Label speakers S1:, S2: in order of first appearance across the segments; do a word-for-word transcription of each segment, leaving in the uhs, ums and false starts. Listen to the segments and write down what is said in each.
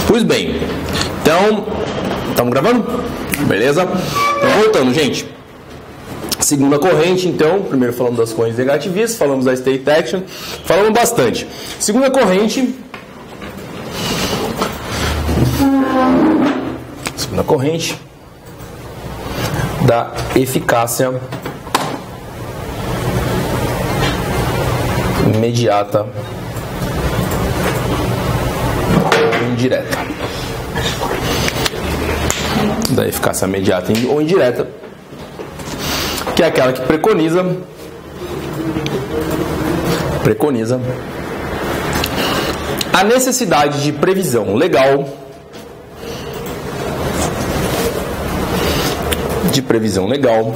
S1: Pois bem, então, estamos gravando? Beleza? Então, voltando, gente. Segunda corrente, então, primeiro falamos das correntes negativistas, falamos da state action, falamos bastante. Segunda corrente, segunda corrente da eficácia imediata ou indireta. Da eficácia imediata ou indireta, que é aquela que preconiza preconiza a necessidade de previsão legal de previsão legal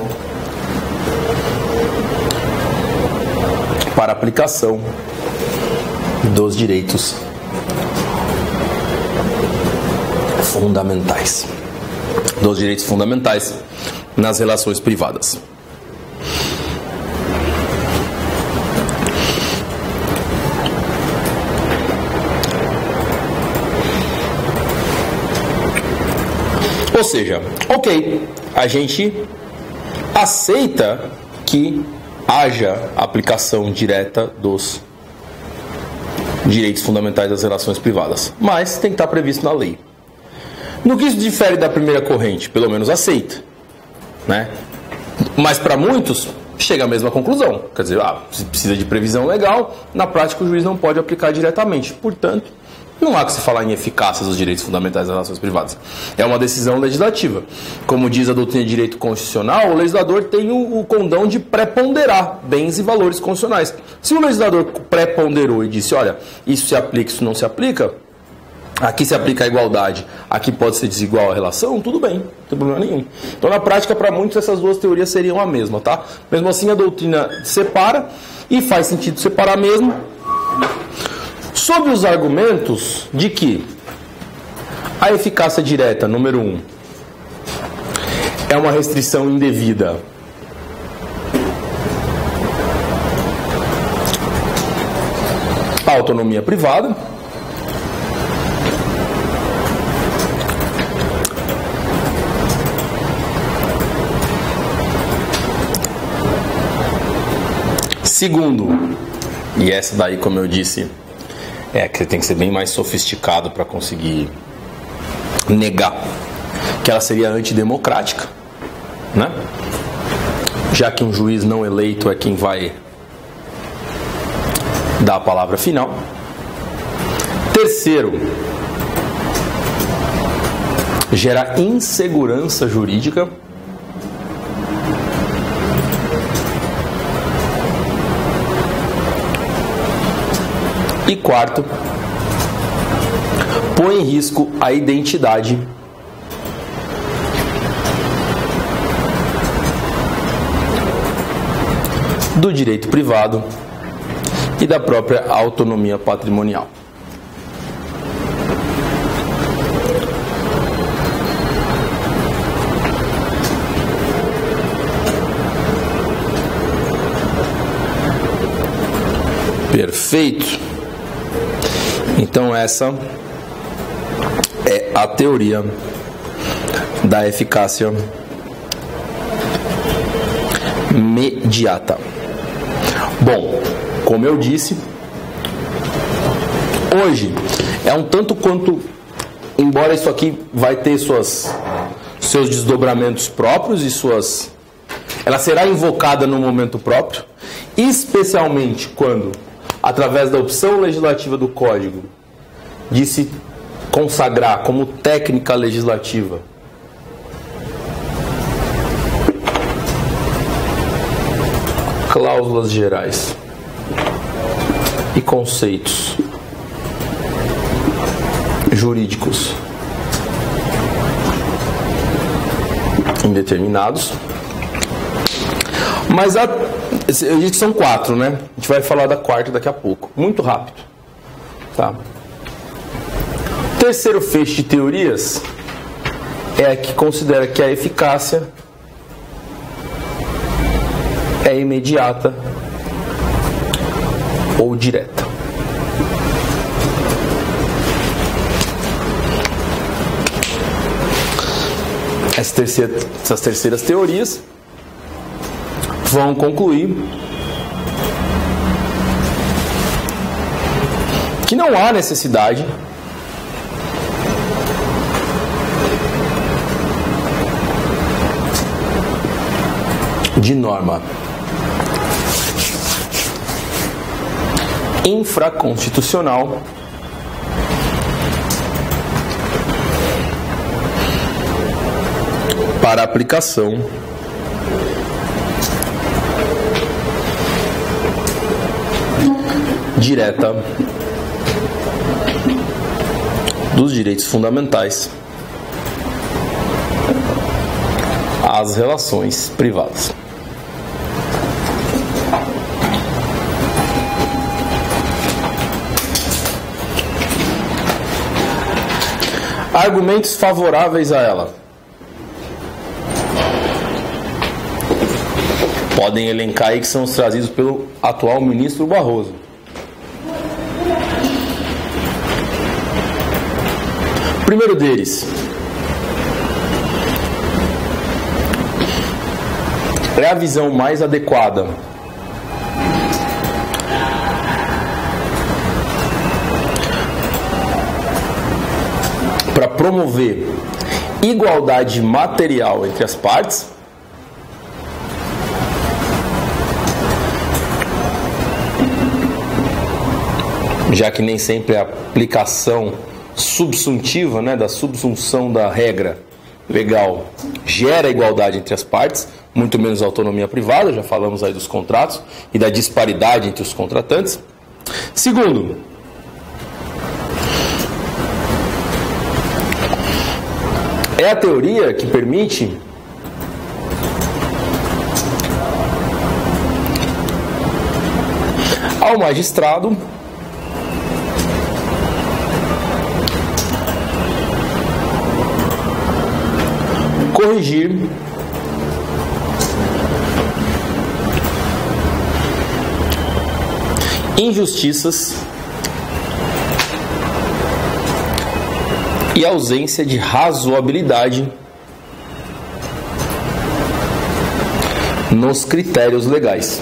S1: para aplicação dos direitos fundamentais dos direitos fundamentais nas relações privadas. Ou seja, ok, a gente aceita que haja aplicação direta dos direitos fundamentais das relações privadas, mas tem que estar previsto na lei. No que isso difere da primeira corrente? Pelo menos aceita, né? Mas para muitos chega à mesma conclusão, quer dizer, ah, precisa de previsão legal, na prática o juiz não pode aplicar diretamente, portanto, não há que se falar em eficácia dos direitos fundamentais das relações privadas. É uma decisão legislativa. Como diz a doutrina de direito constitucional, o legislador tem o, o condão de preponderar bens e valores constitucionais. Se o legislador preponderou e disse, olha, isso se aplica, isso não se aplica, aqui se aplica a igualdade, aqui pode ser desigual a relação, tudo bem, não tem problema nenhum. Então, na prática, para muitos, essas duas teorias seriam a mesma, tá? Mesmo assim, a doutrina separa, e faz sentido separar mesmo, sob os argumentos de que a eficácia direta, número um, é uma restrição indevida à autonomia privada, segundo, e essa daí, como eu disse, é que você tem que ser bem mais sofisticado para conseguir negar, que ela seria antidemocrática, né? Já que um juiz não eleito é quem vai dar a palavra final. Terceiro, gera insegurança jurídica. E quarto, põe em risco a identidade do direito privado e da própria autonomia patrimonial. Perfeito. Então essa é a teoria da eficácia imediata. Bom, como eu disse, hoje é um tanto quanto, embora isso aqui vai ter suas, seus desdobramentos próprios e suas, ela será invocada no momento próprio, especialmente quando, através da opção legislativa do Código, de se consagrar como técnica legislativa cláusulas gerais e conceitos jurídicos indeterminados. Mas a, eu disse que são quatro, né? A gente vai falar da quarta daqui a pouco. Muito rápido. Tá? Terceiro feixe de teorias é a que considera que a eficácia é imediata ou direta. essas terceiras, essas terceiras teorias vão concluir que não há necessidade de norma infraconstitucional para aplicação direta dos direitos fundamentais às relações privadas. Argumentos favoráveis a ela. Podem elencar aí que são os trazidos pelo atual ministro Barroso. O primeiro deles é a visão mais adequada para promover igualdade material entre as partes, já que nem sempre a aplicação subsuntiva, né, da subsunção da regra legal gera igualdade entre as partes, muito menos autonomia privada, já falamos aí dos contratos e da disparidade entre os contratantes. Segundo, é a teoria que permite ao magistrado corrigir injustiças e ausência de razoabilidade nos critérios legais.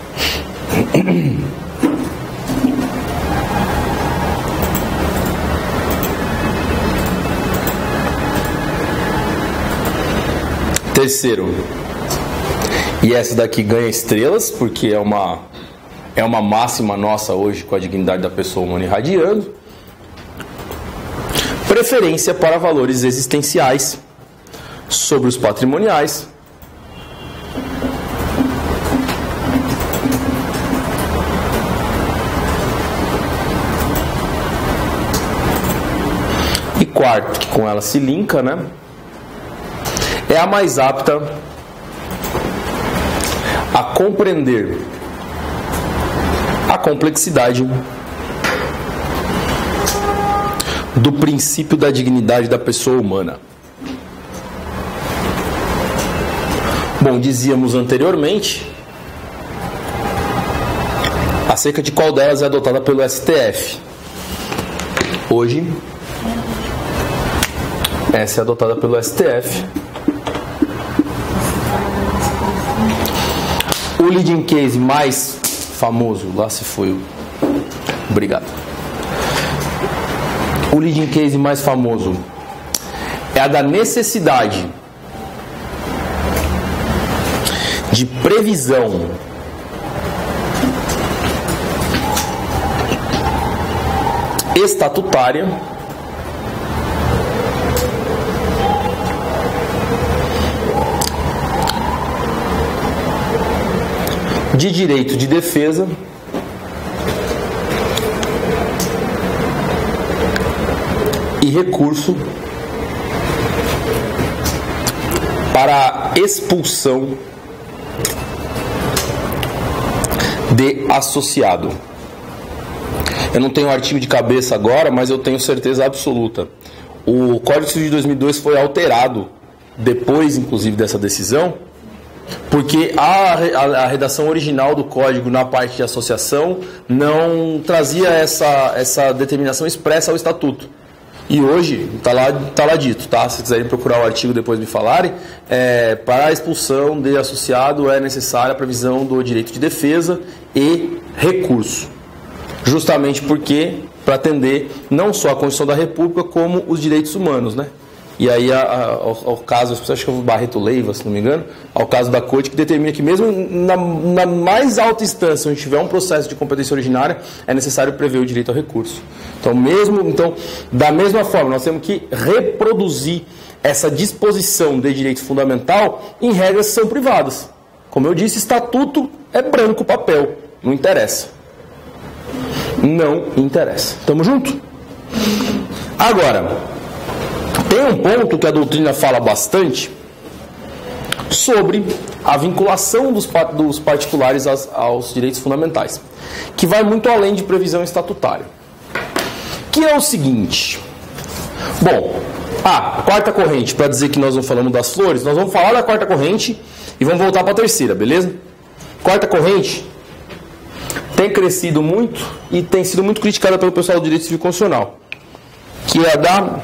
S1: Terceiro, e essa daqui ganha estrelas, porque é uma, é uma máxima nossa hoje com a dignidade da pessoa humana irradiando. Preferência para valores existenciais sobre os patrimoniais. E quarto, que com ela se linka, né? É a mais apta a compreender a complexidade do princípio da dignidade da pessoa humana. Bom, dizíamos anteriormente acerca de qual delas é adotada pelo S T F. Hoje, essa é adotada pelo S T F. O leading case mais famoso, lá se foi, obrigado. O leading case mais famoso é a da necessidade de previsão estatutária de direito de defesa e recurso para a expulsão de associado. Eu não tenho o artigo de cabeça agora, mas eu tenho certeza absoluta. O Código Civil de dois mil e dois foi alterado depois, inclusive, dessa decisão, porque a, a, a redação original do código na parte de associação não trazia essa, essa determinação expressa ao estatuto. E hoje, está lá, tá lá dito, tá? Se quiserem procurar o artigo depois me falarem, é, para a expulsão de associado é necessária a previsão do direito de defesa e recurso. Justamente porque, para atender não só a Constituição da República, como os direitos humanos, né? E aí, a, a, ao, ao caso, acho que é o Barreto Leiva, se não me engano, ao caso da Corte, que determina que mesmo na, na mais alta instância, onde tiver um processo de competência originária, é necessário prever o direito ao recurso. Então, mesmo, então, da mesma forma, nós temos que reproduzir essa disposição de direito fundamental em regras que são privadas. Como eu disse, estatuto é branco papel, não interessa. Não interessa. Tamo junto? Agora, tem um ponto que a doutrina fala bastante sobre a vinculação dos, dos particulares aos, aos direitos fundamentais, que vai muito além de previsão estatutária. Que é o seguinte. Bom, a quarta corrente, para dizer que nós não falamos das flores, nós vamos falar da quarta corrente e vamos voltar para a terceira, beleza? Quarta corrente tem crescido muito e tem sido muito criticada pelo pessoal do direito civil constitucional, que é a da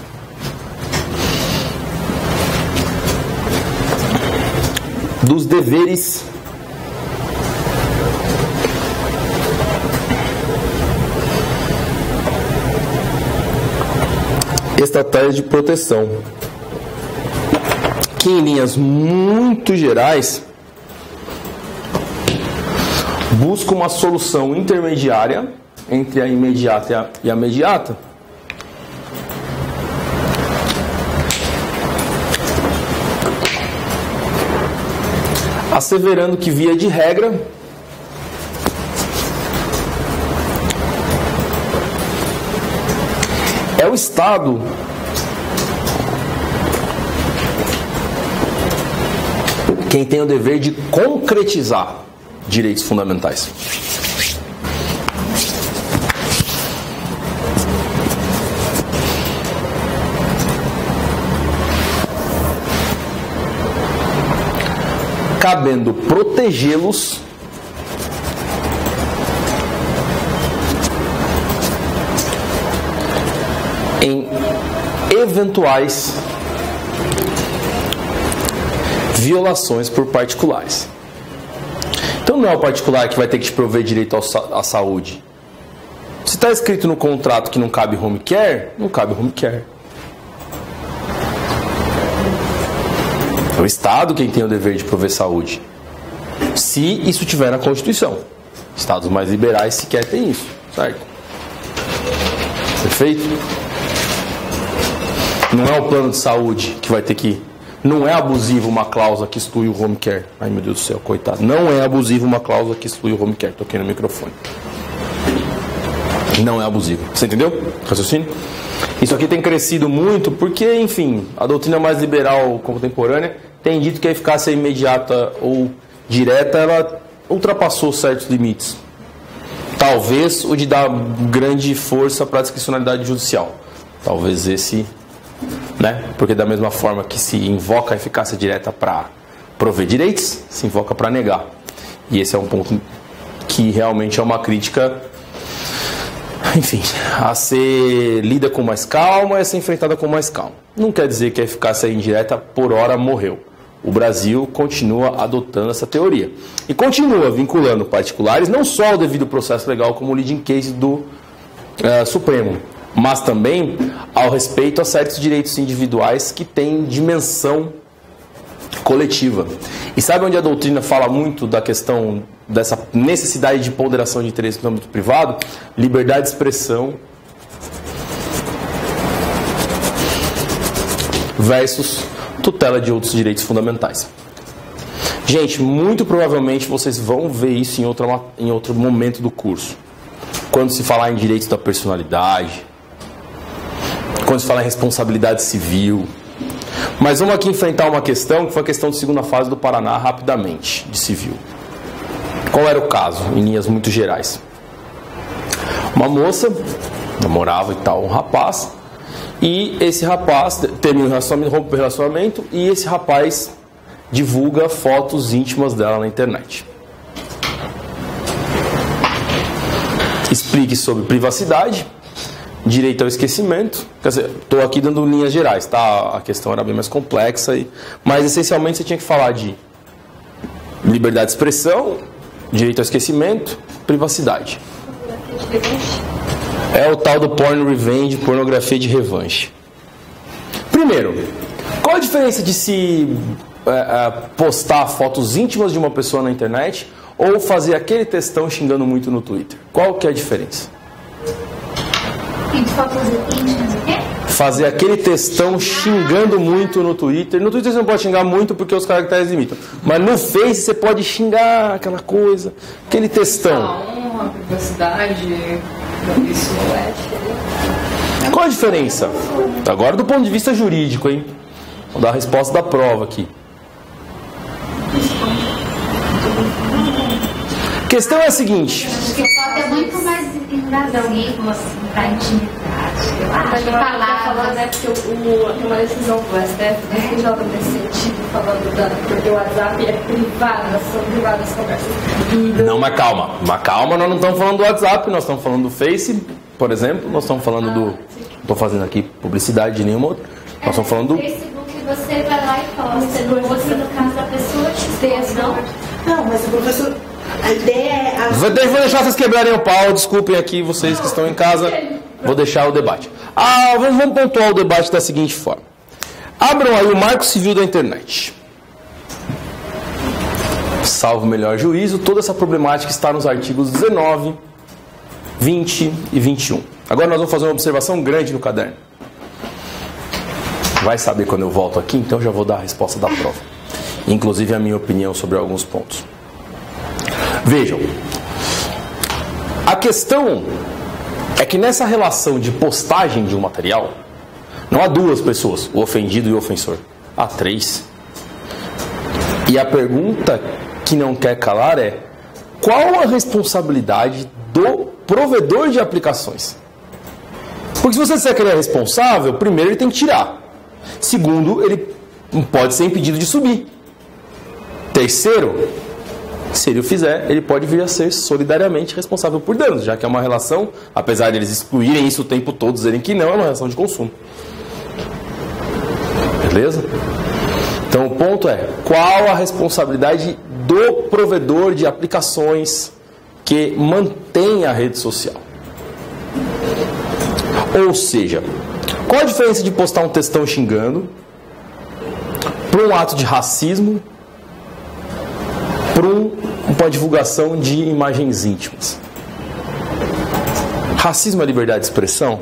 S1: dos deveres estatais de proteção, que em linhas muito gerais busca uma solução intermediária entre a imediata e a, e a imediata, asseverando que, via de regra, é o Estado quem tem o dever de concretizar direitos fundamentais. Cabendo protegê-los em eventuais violações por particulares. Então não é o particular que vai ter que te prover direito à saúde. Se está escrito no contrato que não cabe home care, não cabe home care. É o Estado quem tem o dever de prover saúde, se isso tiver na Constituição. Estados mais liberais sequer têm isso, certo? Perfeito? Não é o plano de saúde que vai ter que... Não é abusivo uma cláusula que exclui o home care. Ai, meu Deus do céu, coitado. Não é abusivo uma cláusula que exclui o home care. Toquei no microfone. Não é abusivo. Você entendeu? Raciocínio? Isso aqui tem crescido muito porque, enfim, a doutrina mais liberal contemporânea tem dito que a eficácia imediata ou direta, ela ultrapassou certos limites. Talvez o de dar grande força para a discricionalidade judicial. Talvez esse, né? Porque da mesma forma que se invoca a eficácia direta para prover direitos, se invoca para negar. E esse é um ponto que realmente é uma crítica, enfim, a ser lida com mais calma e a ser enfrentada com mais calma. Não quer dizer que a eficácia indireta por hora morreu. O Brasil continua adotando essa teoria. E continua vinculando particulares, não só ao devido processo legal, como o leading case do uh, Supremo, mas também ao respeito a certos direitos individuais que têm dimensão coletiva. E sabe onde a doutrina fala muito da questão dessa necessidade de ponderação de interesse no âmbito privado? Liberdade de expressão versus tutela de outros direitos fundamentais. Gente, muito provavelmente vocês vão ver isso em, outra, em outro momento do curso. Quando se falar em direitos da personalidade, quando se falar em responsabilidade civil. Mas vamos aqui enfrentar uma questão, que foi a questão de segunda fase do Paraná, rapidamente, de civil. Qual era o caso, em linhas muito gerais? Uma moça namorava e tal, um rapaz, e esse rapaz termina o relacionamento, rompe o relacionamento, e esse rapaz divulga fotos íntimas dela na internet. Explique sobre privacidade, direito ao esquecimento. Quer dizer, estou aqui dando linhas gerais, tá? A questão era bem mais complexa, e, mas essencialmente você tinha que falar de liberdade de expressão, direito ao esquecimento, privacidade. É o tal do porn revenge, pornografia de revanche. Primeiro, qual a diferença de se é, é, postar fotos íntimas de uma pessoa na internet ou fazer aquele textão xingando muito no Twitter? Qual que é a diferença?
S2: Fotos íntimas o quê?
S1: Fazer aquele textão xingando muito no Twitter. No Twitter você não pode xingar muito porque os caracteres limitam. Mas no Face você pode xingar aquela coisa, aquele textão.
S3: A honra, a privacidade, isso é.
S1: Qual a diferença? Agora do ponto de vista jurídico, hein? Vou dar a resposta da prova aqui. A questão é a seguinte.
S2: Porque foto é muito mais invasivo, assim, pra intimidade. Eu acho que
S3: falar, falando, né, porque o, tem uma decisão do S T F, né, que já vai ter sentido falando da, porque o WhatsApp é privado, são privadas as conversas.
S1: Não, mas calma, mas calma, nós não estamos falando do WhatsApp, nós estamos falando do Face, por exemplo, nós estamos falando do... Não estou fazendo aqui publicidade de nenhuma outra. Nós estamos falando do...
S2: No Facebook você vai lá e posta, no outro, no caso da pessoa, te fez, não?
S4: Não, mas o professor... A ideia é... A...
S1: Vou deixar vocês quebrarem o pau, desculpem aqui vocês que estão em casa, vou deixar o debate. Ah, vamos, vamos pontuar o debate da seguinte forma. Abram aí o Marco Civil da Internet. Salvo o melhor juízo, toda essa problemática está nos artigos dezenove, vinte e vinte e um. Agora nós vamos fazer uma observação grande no caderno. Vai saber quando eu volto aqui, então já vou dar a resposta da prova. Inclusive a minha opinião sobre alguns pontos. Vejam, a questão é que nessa relação de postagem de um material, não há duas pessoas, o ofendido e o ofensor. Há três. E a pergunta que não quer calar é: qual a responsabilidade do provedor de aplicações? Porque se você disser que ele é responsável, primeiro ele tem que tirar. Segundo, ele pode ser impedido de subir. Terceiro, se ele o fizer, ele pode vir a ser solidariamente responsável por danos, já que é uma relação, apesar de eles excluírem isso o tempo todo, dizerem que não, é uma relação de consumo. Beleza? Então o ponto é, qual a responsabilidade do provedor de aplicações que mantém a rede social? Ou seja, qual a diferença de postar um textão xingando para um ato de racismo, para um, uma divulgação de imagens íntimas? Racismo é liberdade de expressão?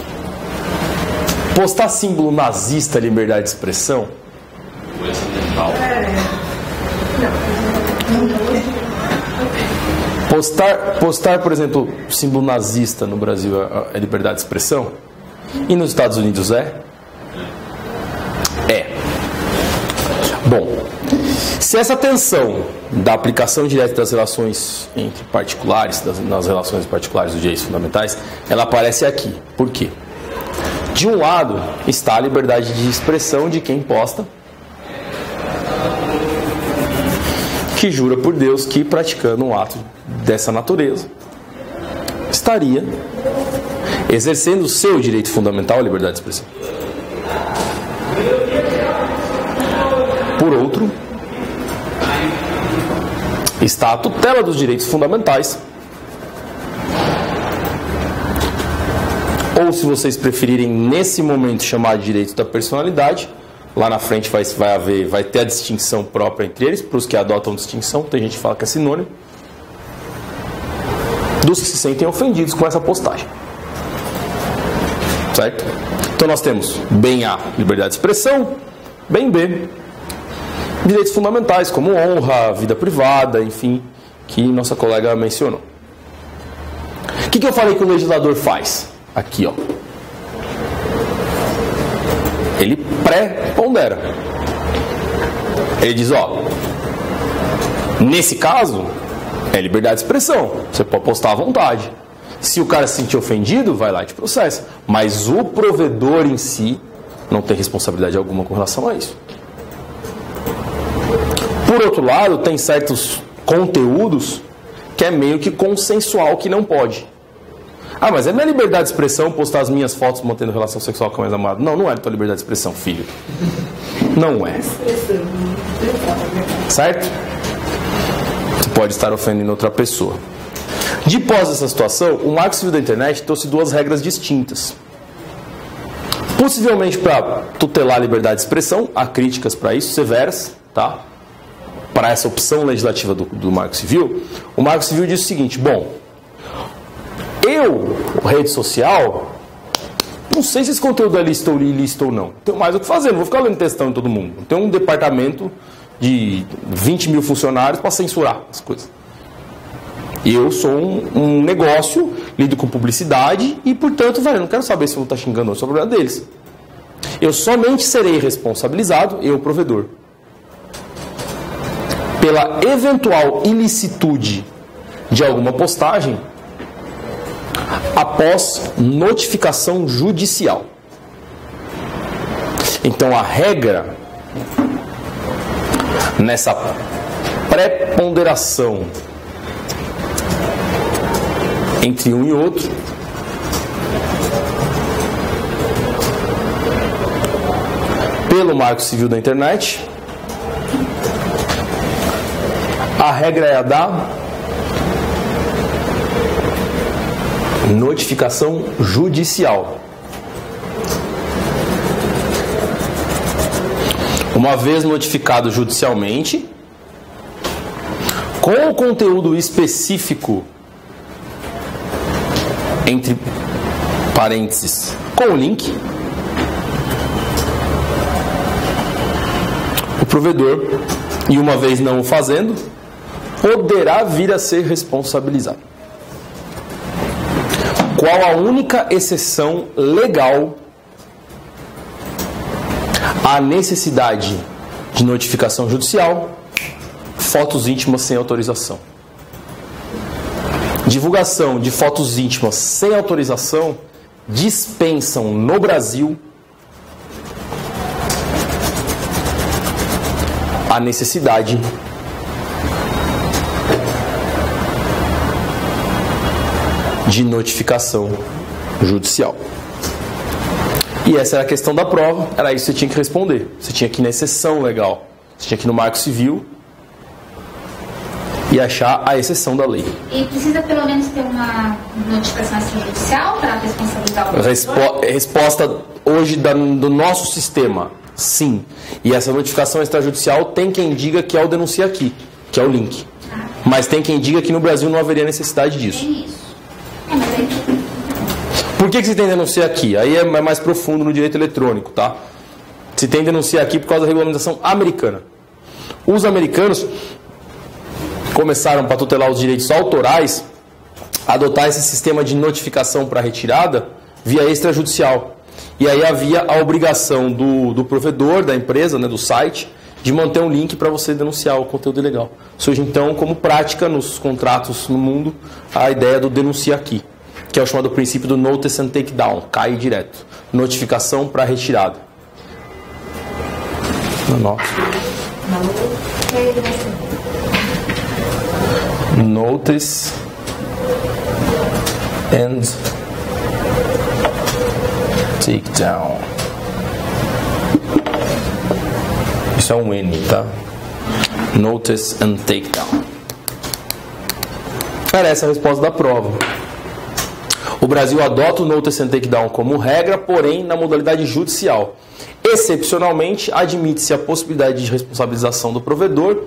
S1: Postar símbolo nazista é liberdade de expressão? Postar, postar, por exemplo, símbolo nazista no Brasil é liberdade de expressão? E nos Estados Unidos é? É. Bom, se essa tensão da aplicação direta das relações entre particulares, das, nas relações particulares dos direitos fundamentais, ela aparece aqui. Por quê? De um lado está a liberdade de expressão de quem posta, que jura por Deus que, praticando um ato dessa natureza, estaria exercendo o seu direito fundamental à liberdade de expressão. Por outro, está a tutela dos direitos fundamentais, ou, se vocês preferirem, nesse momento, chamar de direito da personalidade. Lá na frente vai, vai, haver, vai ter a distinção própria entre eles, para os que adotam distinção, tem gente que fala que é sinônimo, dos que se sentem ofendidos com essa postagem. Certo? Então nós temos, bem A, liberdade de expressão, bem B, direitos fundamentais, como honra, vida privada, enfim, que nossa colega mencionou. O que, que eu falei que o legislador faz? Aqui, ó. Ele pré-pondera. Ele diz, ó, nesse caso, é liberdade de expressão. Você pode postar à vontade. Se o cara se sentir ofendido, vai lá e te processa. Mas o provedor em si não tem responsabilidade alguma com relação a isso. Por outro lado, tem certos conteúdos que é meio que consensual que não pode. Ah, mas é minha liberdade de expressão postar as minhas fotos mantendo relação sexual com a minha namorada. Não, não é tua liberdade de expressão, filho. Não é. Certo? Você pode estar ofendendo outra pessoa. Depois dessa situação, o Marco Civil da Internet trouxe duas regras distintas. Possivelmente para tutelar a liberdade de expressão, há críticas para isso, severas, tá? Para essa opção legislativa do, do Marco Civil, o Marco Civil diz o seguinte: bom, eu, rede social, não sei se esse conteúdo é lícito ou ilícito ou não. Tenho mais o que fazer, não vou ficar lendo textão em todo mundo. Tem um departamento de vinte mil funcionários para censurar as coisas. E eu sou um, um negócio, lido com publicidade e, portanto, velho, eu não quero saber se eu estou xingando ou se é o problema deles. Eu somente serei responsabilizado, eu, provedor, pela eventual ilicitude de alguma postagem após notificação judicial. Então, a regra nessa preponderação entre um e outro pelo Marco Civil da Internet, a regra é a da notificação judicial. Uma vez notificado judicialmente, com o conteúdo específico, entre parênteses, com o link, o provedor, e uma vez não o fazendo, poderá vir a ser responsabilizado. Qual a única exceção legal à necessidade de notificação judicial? Fotos íntimas sem autorização. Divulgação de fotos íntimas sem autorização dispensam no Brasil a necessidade de notificação judicial. E essa era a questão da prova, era isso que você tinha que responder. Você tinha que ir na exceção legal, você tinha que ir no Marco Civil e achar a exceção da lei.
S2: E precisa pelo menos ter uma notificação extrajudicial para responsabilizar o
S1: Respo Resposta hoje da, do nosso sistema, sim. E essa notificação extrajudicial tem quem diga que é o denuncia aqui, que é o link. Ah. Mas tem quem diga que no Brasil não haveria necessidade disso.
S2: Tem isso. É, mas aí...
S1: Por que, que se tem denuncia aqui? Aí é mais profundo no direito eletrônico, tá? Se tem denuncia aqui por causa da regulamentação americana. Os americanos começaram, para tutelar os direitos autorais, a adotar esse sistema de notificação para retirada via extrajudicial. E aí havia a obrigação do, do provedor, da empresa, né, do site, de manter um link para você denunciar o conteúdo ilegal. Surge então como prática nos contratos no mundo a ideia do denuncia aqui, que é o chamado princípio do notice and take down, cai direto. Notificação para retirada. Nossa. Notice and take down. Isso é um N, tá? Notice and take down. Era essa a resposta da prova. O Brasil adota o Notice and Take Down como regra, porém na modalidade judicial. Excepcionalmente, admite-se a possibilidade de responsabilização do provedor.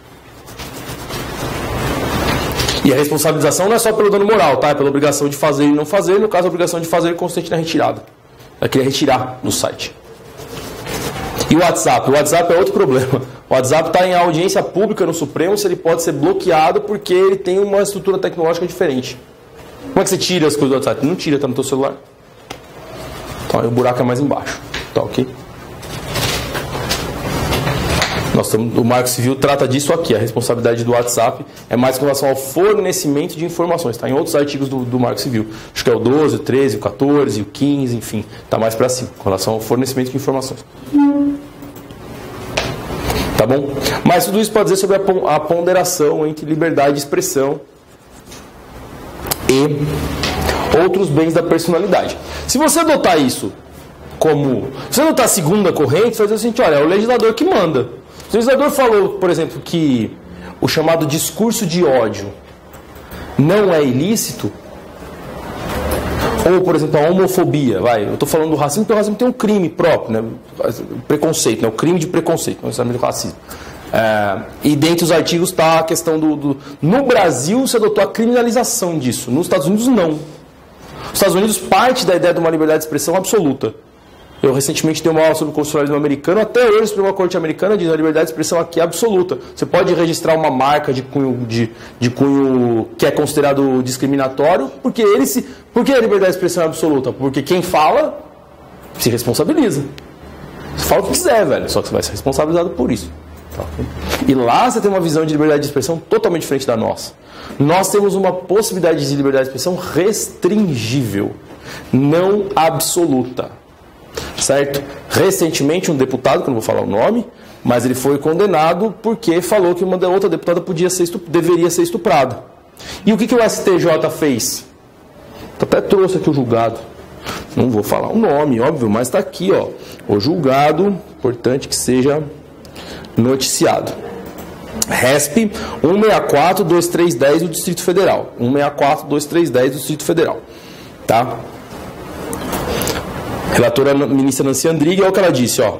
S1: E a responsabilização não é só pelo dano moral, tá? É pela obrigação de fazer e não fazer. No caso, a obrigação de fazer consiste na retirada. Ela queria retirar do site. E o WhatsApp? O WhatsApp é outro problema. O WhatsApp está em audiência pública no Supremo, se ele pode ser bloqueado porque ele tem uma estrutura tecnológica diferente. Como é que você tira as coisas do WhatsApp? Não tira, tá no teu celular. Então aí o buraco é mais embaixo. Tá ok? Nós estamos, o Marco Civil trata disso aqui. A responsabilidade do WhatsApp é mais com relação ao fornecimento de informações. Está em outros artigos do, do Marco Civil. Acho que é o doze, o treze, o quatorze, o quinze, enfim. Está mais para cima, com relação ao fornecimento de informações. Tá bom? Mas tudo isso pode dizer sobre a ponderação entre liberdade de expressão e outros bens da personalidade. Se você adotar isso como... Se você adotar a segunda corrente, você vai dizer o seguinte, olha, é o legislador que manda. Se o legislador falou, por exemplo, que o chamado discurso de ódio não é ilícito, ou, por exemplo, a homofobia, vai, eu estou falando do racismo, porque o racismo tem um crime próprio, né? Preconceito, né? O crime de preconceito, não necessariamente o racismo. É, e dentre os artigos está a questão do, do... No Brasil, se adotou a criminalização disso. Nos Estados Unidos, não. Nos Estados Unidos, parte da ideia de uma liberdade de expressão absoluta. Eu recentemente dei uma aula sobre o constitucionalismo americano. Até hoje, a Suprema Corte Americana diz que a liberdade de expressão aqui é absoluta. Você pode registrar uma marca de cunho, de, de cunho que é considerado discriminatório, porque ele se... Por que a liberdade de expressão é absoluta? Porque quem fala se responsabiliza. Você fala o que quiser, velho, só que você vai ser responsabilizado por isso. E lá você tem uma visão de liberdade de expressão totalmente diferente da nossa. Nós temos uma possibilidade de liberdade de expressão restringível, não absoluta. Certo? Recentemente um deputado, que eu não vou falar o nome, mas ele foi condenado porque falou que uma outra deputada podia ser estup... deveria ser estuprada. E o que, que o S T J fez? Até trouxe aqui o julgado. Não vou falar o nome, óbvio, mas está aqui, ó. O julgado, importante que seja noticiado. R E S P um seis quatro dois três um zero do Distrito Federal. um seis quatro dois três um zero do Distrito Federal. Tá? Relatora ministra Nancy Andrighi, é o que ela disse, ó.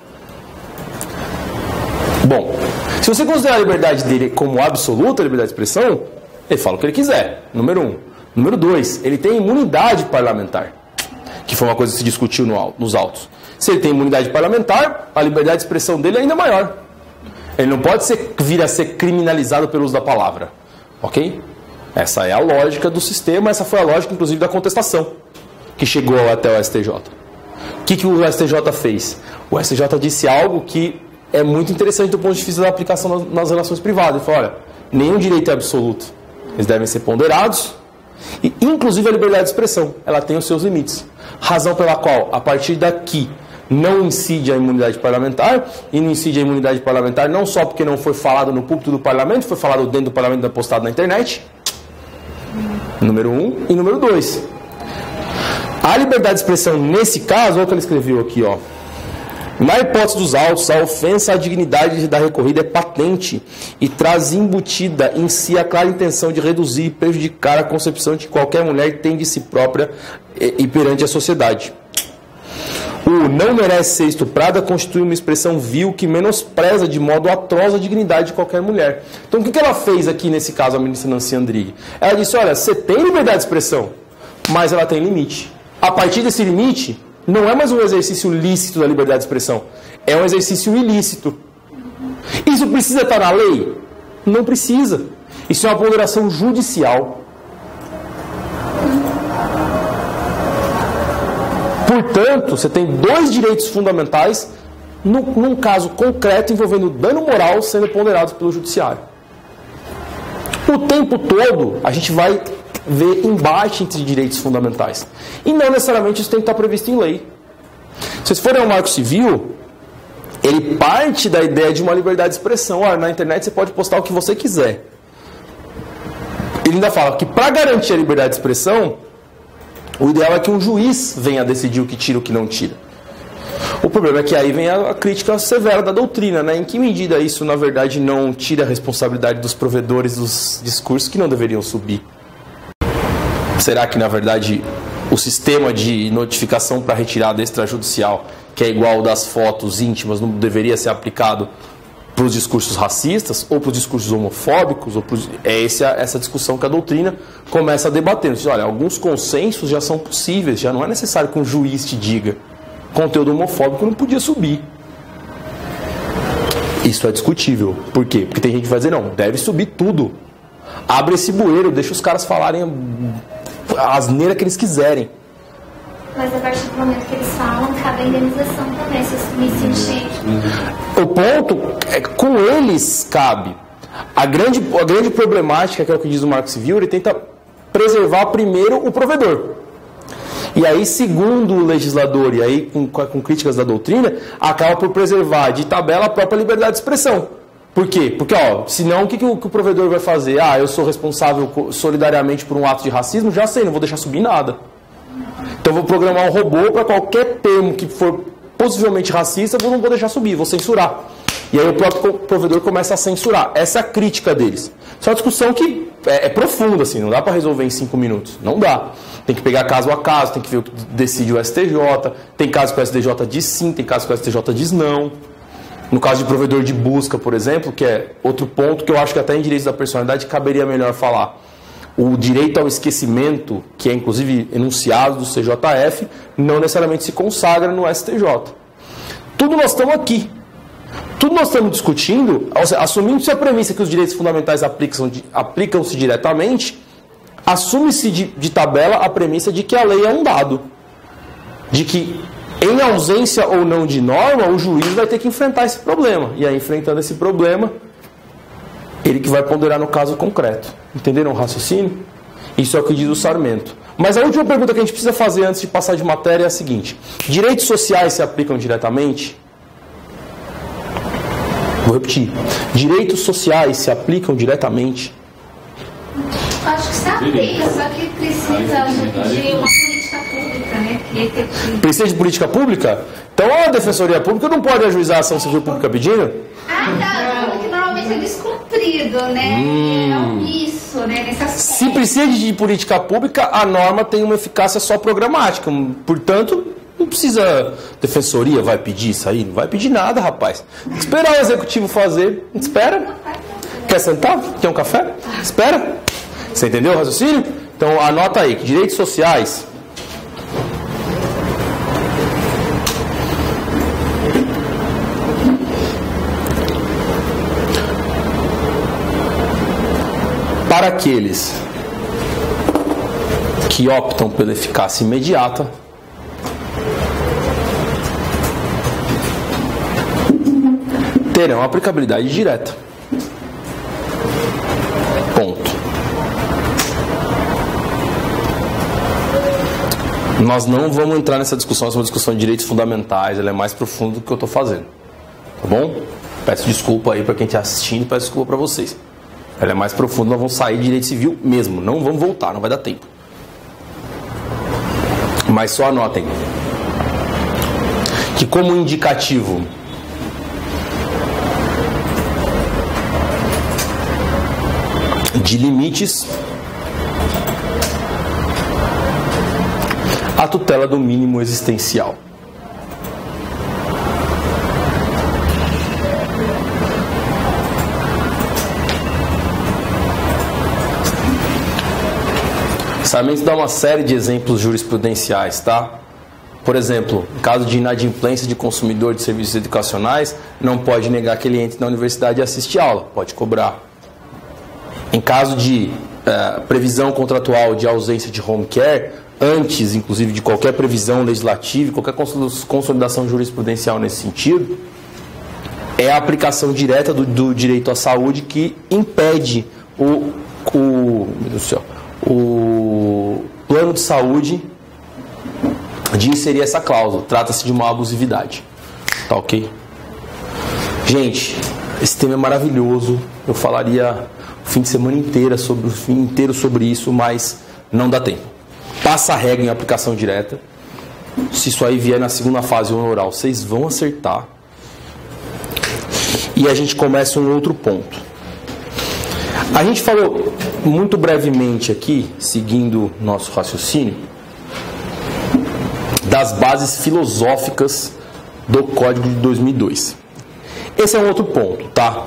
S1: Bom, se você considerar a liberdade dele como absoluta, a liberdade de expressão, ele fala o que ele quiser, número um. Número dois, ele tem imunidade parlamentar, que foi uma coisa que se discutiu no, nos autos. Se ele tem imunidade parlamentar, a liberdade de expressão dele é ainda maior. Ele não pode ser, vir a ser criminalizado pelo uso da palavra. Ok? Essa é a lógica do sistema, essa foi a lógica, inclusive, da contestação, que chegou até o S T J. O que, que o S T J fez? O S T J disse algo que é muito interessante do ponto de vista da aplicação nas, nas relações privadas. Ele falou, olha, nenhum direito é absoluto. Eles devem ser ponderados. E, inclusive, a liberdade de expressão, ela tem os seus limites. Razão pela qual, a partir daqui, não incide a imunidade parlamentar, e não incide a imunidade parlamentar não só porque não foi falado no púlpito do parlamento, foi falado dentro do parlamento e postado na internet. Número um. E número dois. A liberdade de expressão, nesse caso, olha o que ele escreveu aqui, ó. Na hipótese dos autos, a ofensa à dignidade da recorrida é patente e traz embutida em si a clara intenção de reduzir e prejudicar a concepção de que qualquer mulher tem de si própria e perante a sociedade. O não merece ser estuprada constitui uma expressão vil que menospreza de modo atroz a dignidade de qualquer mulher. Então, o que ela fez aqui nesse caso, a ministra Nancy Andrighi? Ela disse, olha, você tem liberdade de expressão, mas ela tem limite. A partir desse limite, não é mais um exercício lícito da liberdade de expressão, é um exercício ilícito. Isso precisa estar na lei? Não precisa. Isso é uma ponderação judicial. Portanto, você tem dois direitos fundamentais no, num caso concreto envolvendo dano moral sendo ponderados pelo judiciário. O tempo todo, a gente vai ver embate entre direitos fundamentais. E não necessariamente isso tem que estar previsto em lei. Se vocês forem ao Marco Civil, ele parte da ideia de uma liberdade de expressão. Olha, na internet você pode postar o que você quiser. Ele ainda fala que para garantir a liberdade de expressão, o ideal é que um juiz venha decidir o que tira e o que não tira. O problema é que aí vem a, a crítica severa da doutrina, né? Em que medida isso, na verdade, não tira a responsabilidade dos provedores dos discursos que não deveriam subir? Será que, na verdade, o sistema de notificação para retirada extrajudicial, que é igual ao das fotos íntimas, não deveria ser aplicado para os discursos racistas ou para os discursos homofóbicos? Ou pros... É essa, essa discussão que a doutrina começa a debater. Diz, olha, alguns consensos já são possíveis, já não é necessário que um juiz te diga. Conteúdo homofóbico não podia subir. Isso é discutível. Por quê? Porque tem gente que vai dizer, não, deve subir tudo. Abre esse bueiro, deixa os caras falarem a asneira que eles quiserem.
S2: Mas a partir do momento que eles falam, cabe a indenização também, se eu me sentir.
S1: O ponto é que com eles cabe. A grande, a grande problemática, que é o que diz o Marco Civil, ele tenta preservar primeiro o provedor. E aí, segundo o legislador, e aí com, com críticas da doutrina, acaba por preservar de tabela a própria liberdade de expressão. Por quê? Porque, ó, senão o que, que, o, que o provedor vai fazer? Ah, eu sou responsável solidariamente por um ato de racismo? Já sei, não vou deixar subir nada. Então eu vou programar um robô para qualquer termo que for possivelmente racista, eu não vou deixar subir, vou censurar. E aí o próprio provedor começa a censurar. Essa é a crítica deles. Isso é uma discussão que é, é profunda, assim, não dá para resolver em cinco minutos. Não dá. Tem que pegar caso a caso, tem que ver o que decide o S T J. Tem casos que o S T J diz sim, tem casos que o S T J diz não. No caso de provedor de busca, por exemplo, que é outro ponto que eu acho que até em direitos da personalidade caberia melhor falar. O direito ao esquecimento, que é inclusive enunciado do C J F, não necessariamente se consagra no S T J. Tudo nós estamos aqui. Tudo nós estamos discutindo, assumindo-se a premissa que os direitos fundamentais aplicam-se aplicam diretamente, assume-se de, de tabela a premissa de que a lei é um dado. De que, em ausência ou não de norma, o juiz vai ter que enfrentar esse problema. E aí, enfrentando esse problema, ele que vai ponderar no caso concreto. Entenderam o raciocínio? Isso é o que diz o Sarmento. Mas a última pergunta que a gente precisa fazer antes de passar de matéria é a seguinte. Direitos sociais se aplicam diretamente? Vou repetir. Direitos sociais se aplicam diretamente?
S2: Acho que se aplica, só que precisa de uma política pública, né? Efetiva.
S1: Precisa de política pública? Então a Defensoria Pública não pode ajuizar a ação civil pública pedindo?
S2: Ah, não, porque normalmente é descumprido, né? Hum. É omisso, né? Nesse aspecto.
S1: Se precisa de política pública, a norma tem uma eficácia só programática. Portanto, não precisa... Defensoria vai pedir isso aí? Não vai pedir nada, rapaz. Esperar o Executivo fazer. Espera. Quer sentar? Quer um café? Espera. Você entendeu o raciocínio? Então, anota aí que direitos sociais... Para aqueles que optam pela eficácia imediata, terão aplicabilidade direta. Ponto. Nós não vamos entrar nessa discussão, essa é uma discussão de direitos fundamentais, ela é mais profunda do que eu estou fazendo. Tá bom? Peço desculpa aí para quem está assistindo, peço desculpa para vocês. Ela é mais profunda, nós vamos sair de direito civil mesmo, não vamos voltar, não vai dar tempo. Mas só anotem que como indicativo de limites, a tutela do mínimo existencial. Sarmento dá uma série de exemplos jurisprudenciais, tá? Por exemplo, em caso de inadimplência de consumidor de serviços educacionais, não pode negar que ele entre na universidade e assiste aula, pode cobrar. Em caso de uh, previsão contratual de ausência de home care, antes, inclusive, de qualquer previsão legislativa, qualquer consolidação jurisprudencial nesse sentido, é a aplicação direta do, do direito à saúde que impede o, o, meu Deus do céu, o plano de saúde de inserir essa cláusula. Trata-se de uma abusividade. Tá ok? Gente, esse tema é maravilhoso. Eu falaria o fim de semana inteira sobre, o fim inteiro sobre isso, mas não dá tempo. Passa a regra em aplicação direta. Se isso aí vier na segunda fase ou no oral, vocês vão acertar. E a gente começa um outro ponto. A gente falou muito brevemente aqui, seguindo nosso raciocínio, das bases filosóficas do Código de dois mil e dois. Esse é um outro ponto, tá?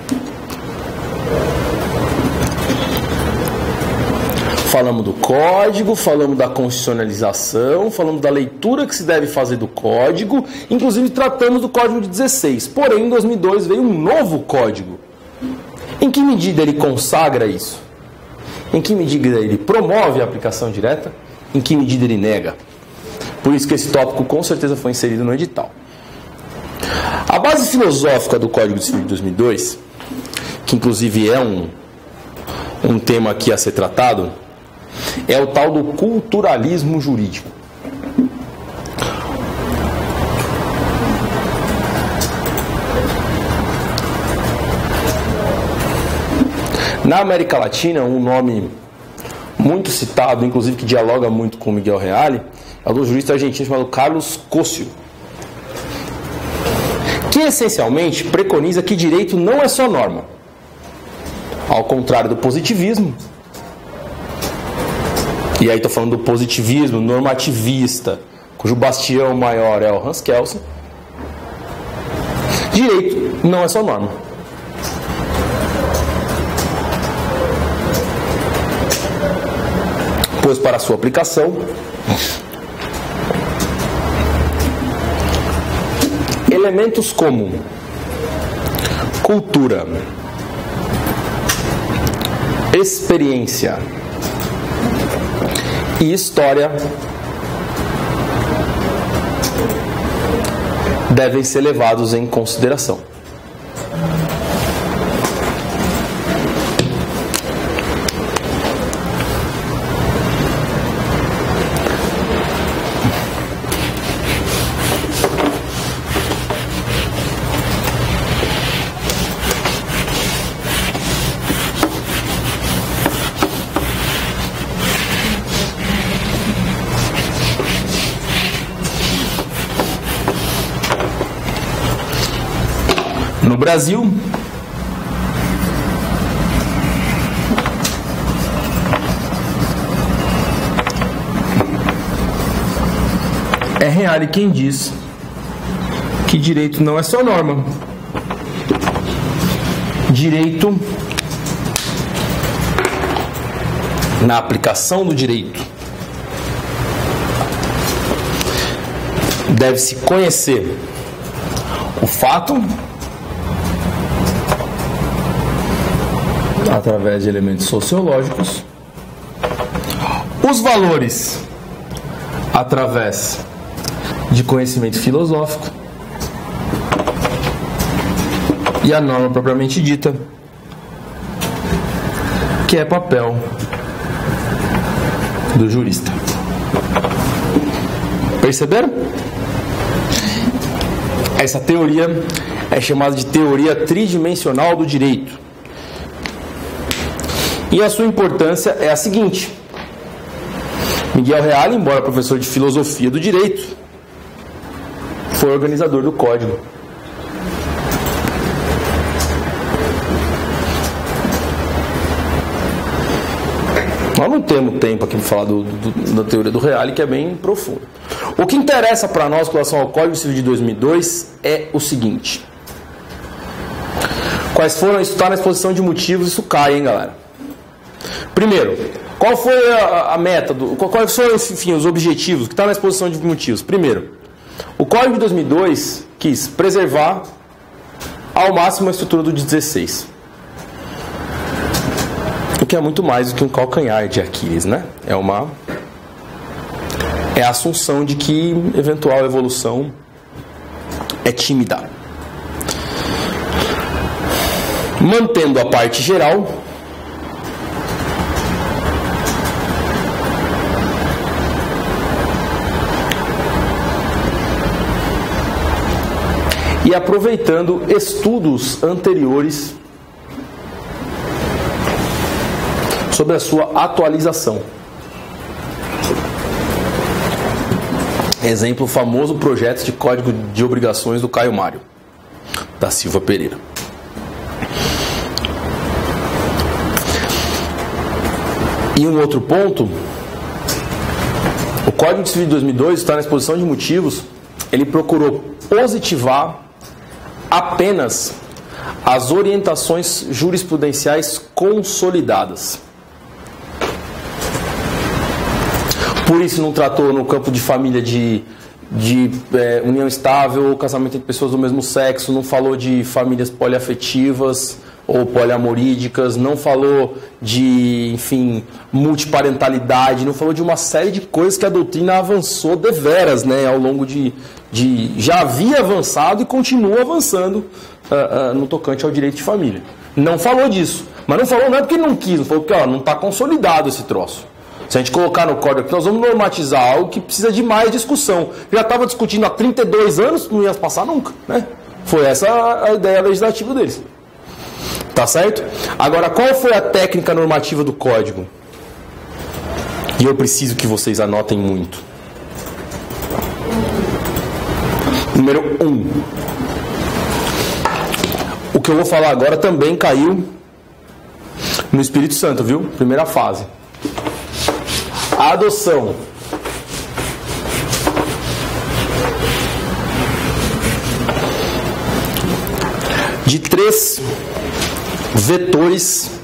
S1: Falamos do Código, falamos da constitucionalização, falamos da leitura que se deve fazer do Código, inclusive tratamos do Código de dezesseis. Porém, em dois mil e dois veio um novo Código. Em que medida ele consagra isso? Em que medida ele promove a aplicação direta? Em que medida ele nega? Por isso que esse tópico com certeza foi inserido no edital. A base filosófica do Código Civil de dois mil e dois, que inclusive é um, um tema aqui a ser tratado, é o tal do culturalismo jurídico. Na América Latina, um nome muito citado, inclusive que dialoga muito com Miguel Reale, é o do jurista argentino chamado Carlos Cosio, que essencialmente preconiza que direito não é só norma. Ao contrário do positivismo, e aí estou falando do positivismo normativista, cujo bastião maior é o Hans Kelsen, direito não é só norma. Pois para sua aplicação, elementos como cultura, experiência e história devem ser levados em consideração. No Brasil, é Reale quem diz que direito não é só norma. Direito, na aplicação do direito, deve-se conhecer o fato através de elementos sociológicos, os valores através de conhecimento filosófico e a norma propriamente dita, que é papel do jurista. Perceberam? Essa teoria é chamada de teoria tridimensional do direito. E a sua importância é a seguinte: Miguel Reale, embora professor de filosofia do direito, foi organizador do Código. Nós não temos tempo aqui para falar do, do, da teoria do Reale, que é bem profunda. O que interessa para nós com relação ao Código Civil de dois mil e dois é o seguinte: quais foram, isso está na exposição de motivos, isso cai, hein, galera? Primeiro, qual foi a, a meta, do, quais foram, enfim, os objetivos que está na exposição de motivos? Primeiro, o Código de dois mil e dois quis preservar ao máximo a estrutura do dezesseis. O que é muito mais do que um calcanhar de Aquiles, né? É uma... é a assunção de que eventual evolução é tímida. Mantendo a parte geral, e aproveitando estudos anteriores sobre a sua atualização. Exemplo, o famoso projeto de Código de Obrigações do Caio Mário da Silva Pereira. E um outro ponto, o Código Civil de dois mil e dois está na exposição de motivos, ele procurou positivar apenas as orientações jurisprudenciais consolidadas. Por isso não tratou no campo de família de, de é, união estável ou casamento entre pessoas do mesmo sexo, não falou de famílias poliafetivas ou poliamorídicas, não falou de, enfim, multiparentalidade, não falou de uma série de coisas que a doutrina avançou deveras, né, ao longo de, de... já havia avançado e continua avançando uh, uh, no tocante ao direito de família. Não falou disso, mas não falou não é porque não quis, não falou porque ó, não está consolidado esse troço. Se a gente colocar no código aqui, nós vamos normatizar algo que precisa de mais discussão. Já estava discutindo há trinta e dois anos, não ia passar nunca, né? Foi essa a ideia legislativa deles. Tá certo? Agora, qual foi a técnica normativa do código? E eu preciso que vocês anotem muito. Número um. O que eu vou falar agora também caiu no Espírito Santo, viu? Primeira fase. A adoção de três vetores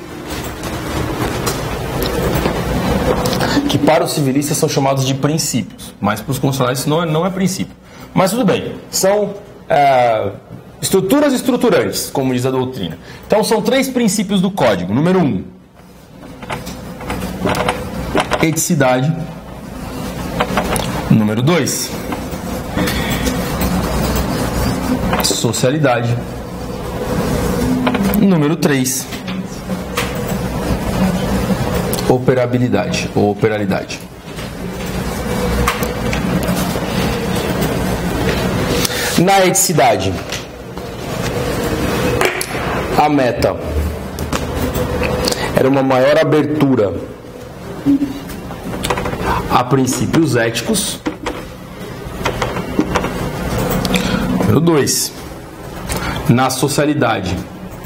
S1: que para os civilistas são chamados de princípios, mas para os constitucionais isso não é, não é princípio. Mas tudo bem, são é, estruturas estruturantes, como diz a doutrina. Então são três princípios do código. Número um, eticidade. Número dois, socialidade. Número três, operabilidade ou operalidade. Na eticidade, a meta era uma maior abertura a princípios éticos. Número dois, na socialidade,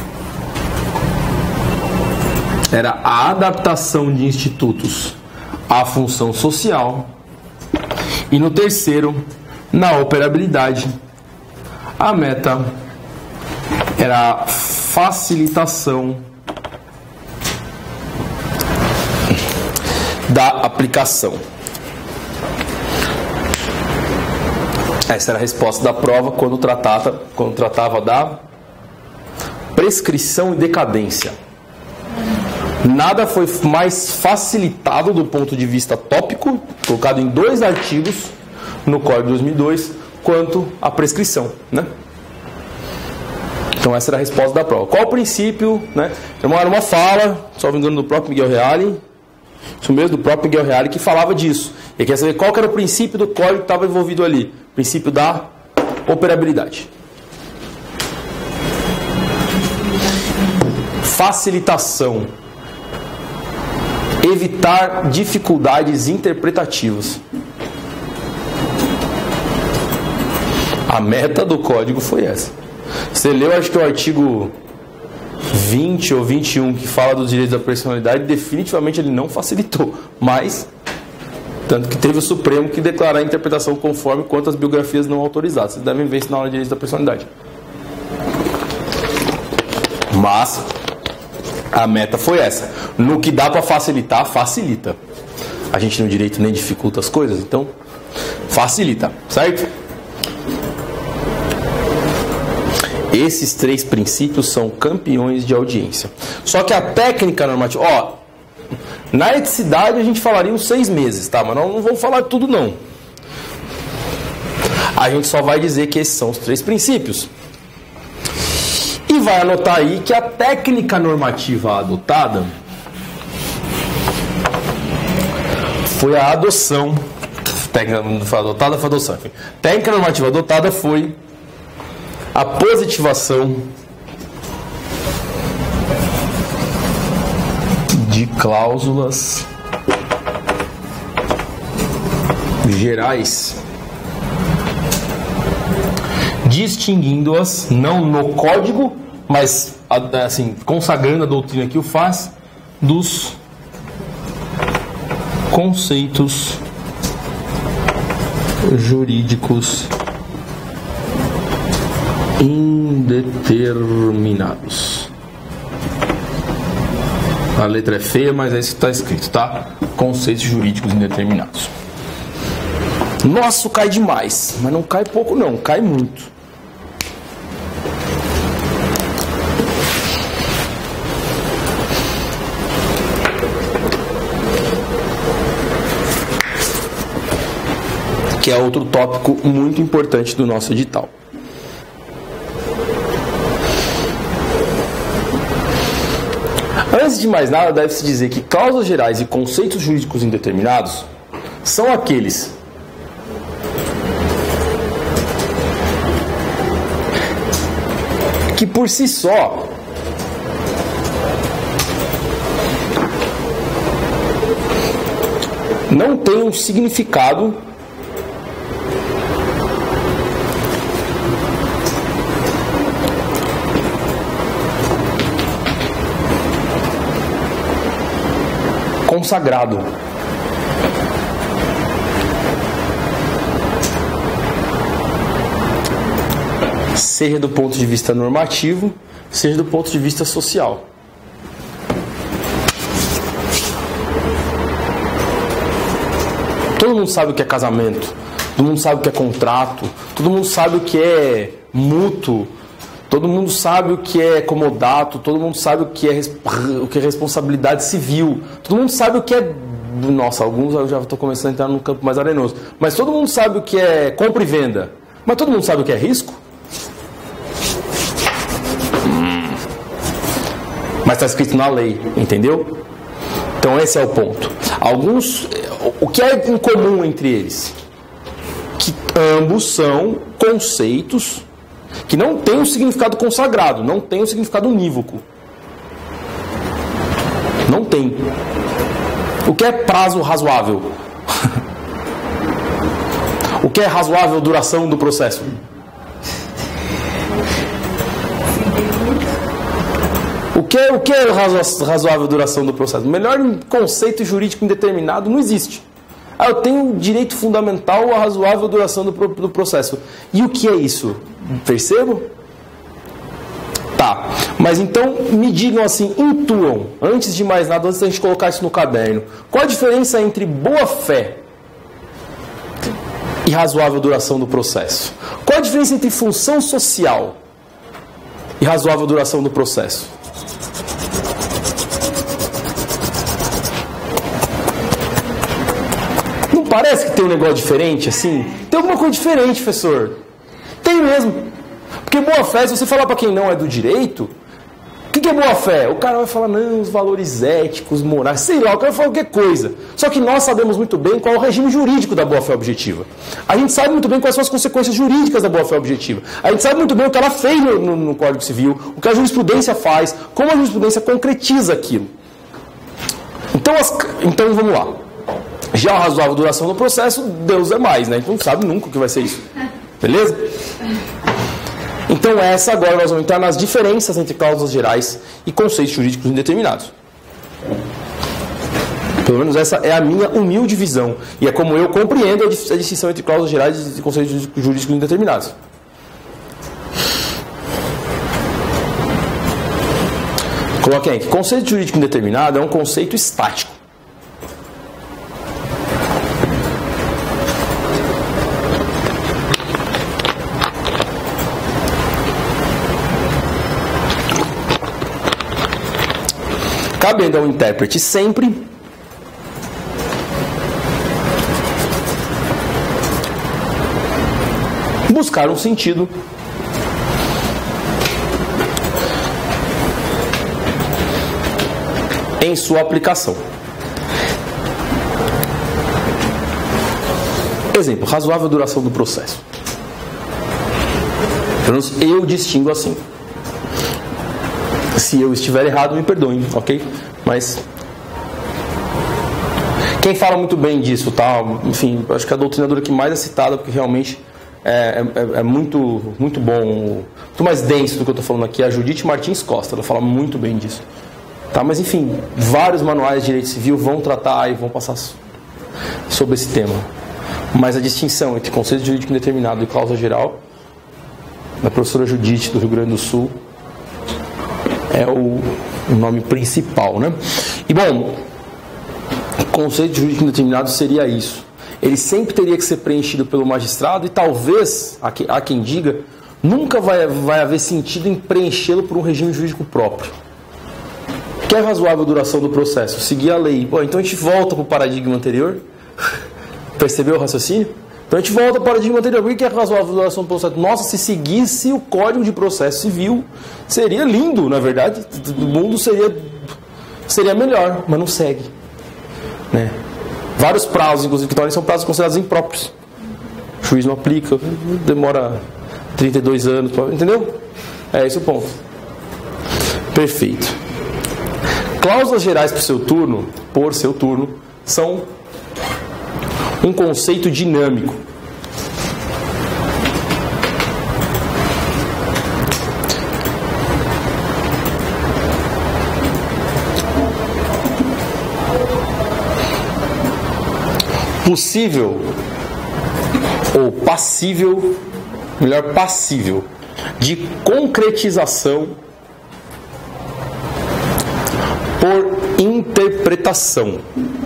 S1: era a adaptação de institutos à função social. E no terceiro, na operabilidade, a meta era a facilitação da aplicação. Essa era a resposta da prova quando tratava, quando tratava da prescrição e decadência. Nada foi mais facilitado do ponto de vista tópico, colocado em dois artigos no Código de dois mil e dois, quanto a prescrição, né? Então essa era a resposta da prova. Qual o princípio, né? Era uma fala, só me engano, do próprio Miguel Reale, isso mesmo, do próprio Miguel Reale, que falava disso. Ele quer saber qual que era o princípio do código que estava envolvido ali. O princípio da operabilidade. Facilitação. Evitar dificuldades interpretativas. A meta do código foi essa. Você leu, acho que o artigo vinte ou vinte e um que fala dos direitos da personalidade, definitivamente ele não facilitou. Mas, tanto que teve o Supremo que declarar a interpretação conforme quanto às biografias não autorizadas. Vocês devem ver isso na aula de direitos da personalidade. Mas a meta foi essa. No que dá para facilitar, facilita. A gente no direito nem dificulta as coisas, então facilita, certo? Esses três princípios são campeões de audiência. Só que a técnica normativa, ó, na eticidade a gente falaria uns seis meses, tá? Mas não, não vamos falar tudo não. A gente só vai dizer que esses são os três princípios. E vai anotar aí que a técnica normativa adotada foi a adoção. Técnica não foi adotada, foi a adoção. Enfim. Técnica normativa adotada foi a positivação de cláusulas gerais, distinguindo-as não no código, mas assim, consagrando a doutrina que o faz, dos conceitos jurídicos indeterminados. A letra é feia, mas é isso que está escrito, tá? Conceitos jurídicos indeterminados. Nossa, cai demais, mas não cai pouco não, cai muito. Que é outro tópico muito importante do nosso edital. Antes de mais nada, deve-se dizer que cláusulas gerais e conceitos jurídicos indeterminados são aqueles que por si só não tem um significado consagrado. Seja do ponto de vista normativo, seja do ponto de vista social. Todo mundo sabe o que é casamento, todo mundo sabe o que é contrato, todo mundo sabe o que é mútuo, todo mundo sabe o que é comodato, todo mundo sabe o que é, o que é responsabilidade civil, todo mundo sabe o que é... Nossa, alguns eu já estou começando a entrar num campo mais arenoso. Mas todo mundo sabe o que é compra e venda. Mas todo mundo sabe o que é risco? Hum. Mas está escrito na lei, entendeu? Então esse é o ponto. Alguns... O que é em comum entre eles? Que ambos são conceitos que não têm um significado consagrado, não têm um significado unívoco. Não tem. O que é prazo razoável? O que é razoável duração do processo? O que é, o que é razoável duração do processo? O melhor conceito jurídico indeterminado não existe. Ah, eu tenho direito fundamental à razoável duração do, do processo. E o que é isso? Percebo? Tá, mas então me digam assim, intuam, antes de mais nada, antes da gente colocar isso no caderno, qual a diferença entre boa-fé e razoável duração do processo? Qual a diferença entre função social e razoável duração do processo? Não parece que tem um negócio diferente assim? Tem alguma coisa diferente, professor? Tem mesmo. Porque boa-fé, se você falar para quem não é do direito, o que, que é boa-fé? O cara vai falar, não, os valores éticos, morais, sei lá, o cara vai falar qualquer coisa. Só que nós sabemos muito bem qual é o regime jurídico da boa-fé objetiva. A gente sabe muito bem quais são as consequências jurídicas da boa-fé objetiva. A gente sabe muito bem o que ela fez no, no, no Código Civil, o que a jurisprudência faz, como a jurisprudência concretiza aquilo. Então, as, então vamos lá. Já a razoável duração do processo, Deus é mais, né? A gente não sabe nunca o que vai ser isso. Beleza? Então essa agora nós vamos entrar nas diferenças entre cláusulas gerais e conceitos jurídicos indeterminados. Pelo menos essa é a minha humilde visão. E é como eu compreendo a distinção entre cláusulas gerais e conceitos jurídicos indeterminados. Coloquem aqui. Conceito jurídico indeterminado é um conceito estático. Cabendo ao intérprete sempre buscar um sentido em sua aplicação. Exemplo, razoável duração do processo. Pelo menos eu distingo assim. Se eu estiver errado, me perdoem, ok? Mas quem fala muito bem disso, tá? Enfim, acho que a doutrinadora que mais é citada, porque realmente é, é, é muito, muito bom, muito mais denso do que eu estou falando aqui, é a Judite Martins Costa. Ela fala muito bem disso. Tá? Mas enfim, vários manuais de direito civil vão tratar e vão passar sobre esse tema. Mas a distinção entre conceito jurídico indeterminado e cláusula geral, da professora Judite do Rio Grande do Sul, é o, o nome principal, né? E bom, conceito jurídico indeterminado seria isso. Ele sempre teria que ser preenchido pelo magistrado e talvez, há, que, há quem diga, nunca vai, vai haver sentido em preenchê-lo por um regime jurídico próprio. Quer razoável duração do processo? Seguir a lei. Bom, então a gente volta para o paradigma anterior. Percebeu o raciocínio? Então a gente volta para o paradigma anterior. O que é razoável duração do processo? Nossa, se seguisse o Código de Processo Civil, seria lindo, na verdade. O mundo seria, seria melhor, mas não segue. Né? Vários prazos, inclusive, que também são prazos considerados impróprios. O juiz não aplica, demora trinta e dois anos, entendeu? É esse o ponto. Perfeito. Cláusulas gerais por seu turno, por seu turno, são um conceito dinâmico. Possível ou passível, melhor passível, de concretização por interpretação.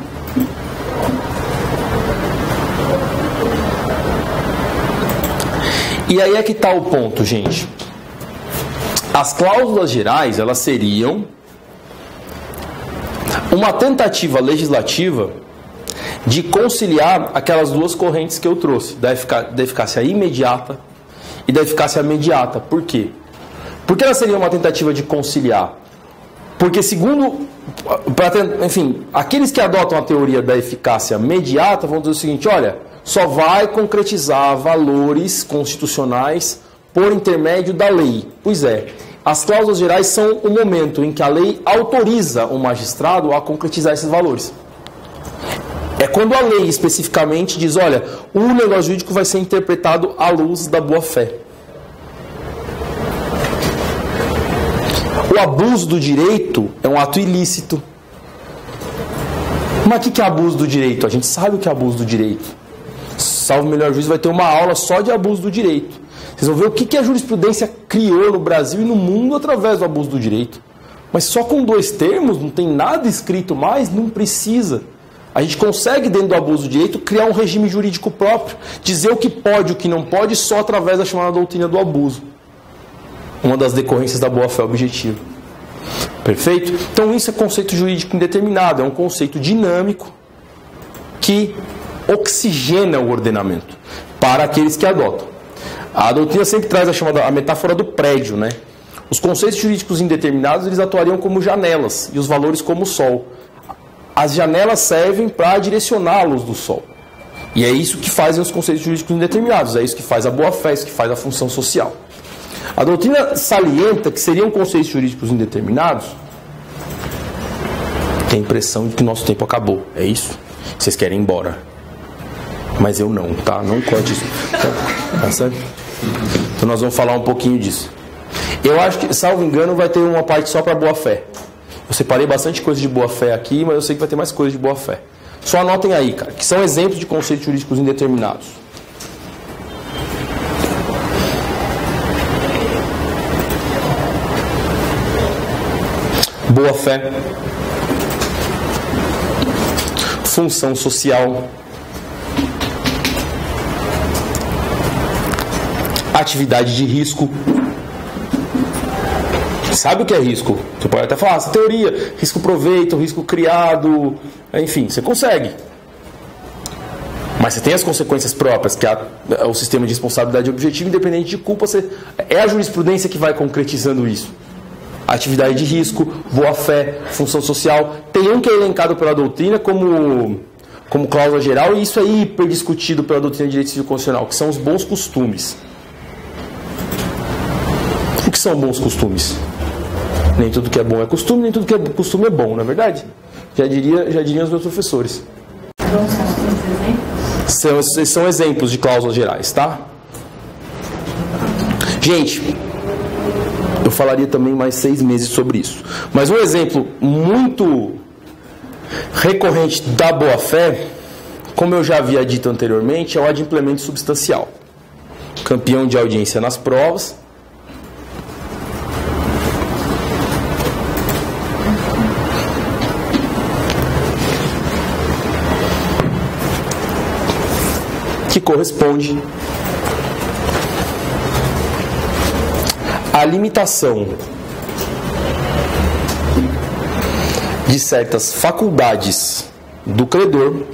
S1: E aí é que está o ponto, gente. As cláusulas gerais, elas seriam uma tentativa legislativa de conciliar aquelas duas correntes que eu trouxe, da eficácia imediata e da eficácia imediata. Por quê? Porque ela seria uma tentativa de conciliar. Porque segundo, pra, enfim, aqueles que adotam a teoria da eficácia imediata vão dizer o seguinte, olha, só vai concretizar valores constitucionais por intermédio da lei. Pois é, as cláusulas gerais são o momento em que a lei autoriza o magistrado a concretizar esses valores. É quando a lei especificamente diz, olha, o negócio jurídico vai ser interpretado à luz da boa-fé. O abuso do direito é um ato ilícito. Mas o que é abuso do direito? A gente sabe o que é abuso do direito. Salvo o melhor juízo, vai ter uma aula só de abuso do direito. Vocês vão ver o que a jurisprudência criou no Brasil e no mundo através do abuso do direito. Mas só com dois termos, não tem nada escrito mais, não precisa. A gente consegue, dentro do abuso do direito, criar um regime jurídico próprio, dizer o que pode e o que não pode só através da chamada doutrina do abuso. Uma das decorrências da boa-fé objetiva. Perfeito? Então isso é conceito jurídico indeterminado, é um conceito dinâmico que oxigena o ordenamento para aqueles que adotam. A doutrina sempre traz a chamada a metáfora do prédio, né? Os conceitos jurídicos indeterminados, eles atuariam como janelas e os valores como o sol. As janelas servem para direcionar a luz do sol. E é isso que fazem os conceitos jurídicos indeterminados, é isso que faz a boa-fé, é isso que faz a função social. A doutrina salienta que seriam conceitos jurídicos indeterminados. Tem a impressão de que nosso tempo acabou, é isso? Vocês querem ir embora. Mas eu não, tá? Não corte isso. Tá certo? Então nós vamos falar um pouquinho disso. Eu acho que, salvo engano, vai ter uma parte só para boa-fé. Eu separei bastante coisa de boa-fé aqui, mas eu sei que vai ter mais coisa de boa-fé. Só anotem aí, cara, que são exemplos de conceitos jurídicos indeterminados. Boa-fé. Função social. Atividade de risco. Sabe o que é risco? Você pode até falar, essa teoria, risco proveito, risco criado, enfim, você consegue. Mas você tem as consequências próprias, que é o sistema de responsabilidade objetiva, independente de culpa, você, é a jurisprudência que vai concretizando isso. Atividade de risco, boa-fé, função social. Tem um que é elencado pela doutrina como, como cláusula geral, e isso é hiper discutido pela doutrina de direito civil constitucional, que são os bons costumes. O que são bons costumes? Nem tudo que é bom é costume, nem tudo que é costume é bom, não é verdade? Já, diria, já diriam os meus professores. São, esses são exemplos de cláusulas gerais, tá? Gente, eu falaria também mais seis meses sobre isso. Mas um exemplo muito recorrente da boa-fé, como eu já havia dito anteriormente, é o adimplemento substancial. Campeão de audiência nas provas. Que corresponde à limitação de certas faculdades do credor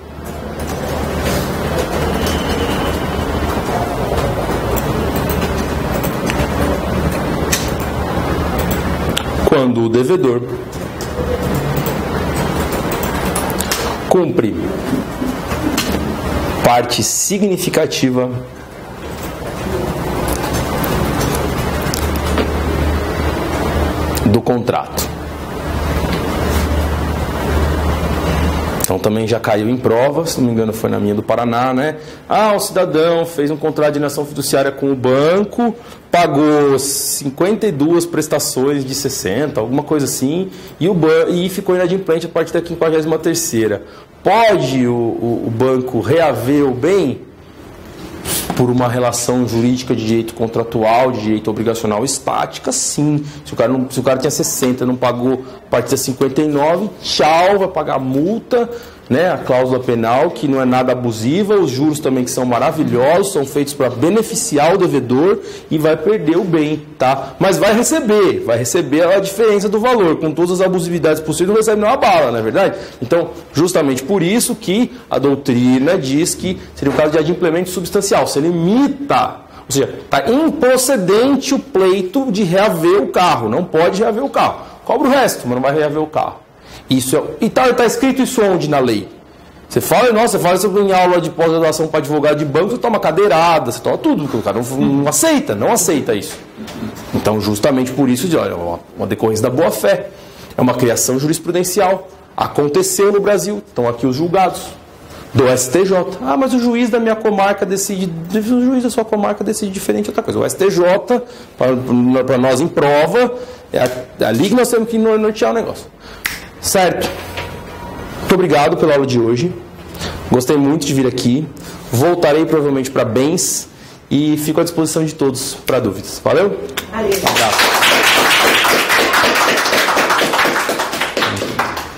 S1: quando o devedor cumpre parte significativa do contrato. Então Então também já caiu em prova, se não me engano foi na minha do Paraná, né? Ah, o cidadão fez um contrato de alienação fiduciária com o banco, pagou cinquenta e duas prestações de sessenta, alguma coisa assim, e, o ban- e ficou inadimplente a partir da quinquagésima terceira. Pode o, o, o banco reaver o bem? Por uma relação jurídica de direito contratual, de direito obrigacional estática, sim. Se o cara, não, se o cara tinha sessenta, não pagou a partir da cinquenta e nove, tchau, vai pagar multa, né? A cláusula penal, que não é nada abusiva, os juros também que são maravilhosos, são feitos para beneficiar o devedor e vai perder o bem, tá? Mas vai receber, vai receber a diferença do valor, com todas as abusividades possíveis, não recebe nenhuma bala, não é verdade? Então, justamente por isso que a doutrina diz que seria um caso de adimplemento substancial, se limita, ou seja, está improcedente o pleito de reaver o carro, não pode reaver o carro, cobra o resto, mas não vai reaver o carro. Isso é, e está tá escrito isso onde na lei? Você fala, nossa, você fala isso em aula de pós-graduação para advogado de banco, você toma cadeirada, você toma tudo, porque o cara não, não aceita, não aceita isso. Então, justamente por isso, de, olha, uma, uma decorrência da boa-fé, é uma criação jurisprudencial, aconteceu no Brasil, estão aqui os julgados do S T J. Ah, mas o juiz da minha comarca decide, o juiz da sua comarca decide diferente, outra coisa. O S T J, para nós em prova, é ali que nós temos que nortear o negócio. Certo. Muito obrigado pela aula de hoje. Gostei muito de vir aqui. Voltarei provavelmente para bens e fico à disposição de todos para dúvidas. Valeu?
S4: Valeu.
S1: Um abraço.